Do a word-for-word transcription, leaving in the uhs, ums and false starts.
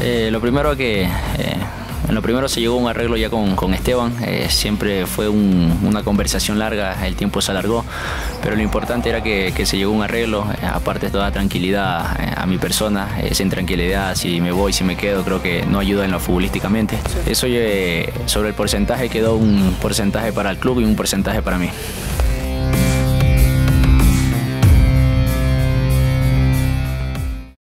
Eh, lo primero que... Eh, En lo primero se llegó a un arreglo ya con, con Esteban, eh, siempre fue un, una conversación larga, el tiempo se alargó, pero lo importante era que, que se llegó a un arreglo, eh, aparte toda tranquilidad eh, a mi persona, eh, sin tranquilidad, si me voy, si me quedo, creo que no ayuda en lo futbolísticamente. Eso eh, sobre el porcentaje quedó un porcentaje para el club y un porcentaje para mí.